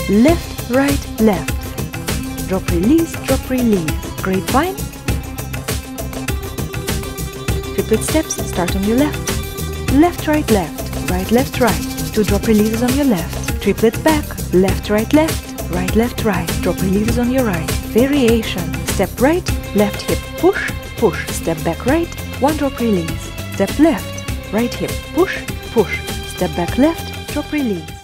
left, right, left. Drop, release, grapevine. Triplet steps, start on your left. Left, right, left, right. 2 drop releases on your left. Triplets back, left, right, right. Drop releases on your right. Variation, step right, left hip, push, push. Step back right, 1 drop release. Step left, right hip, push, push. Step back left, drop release.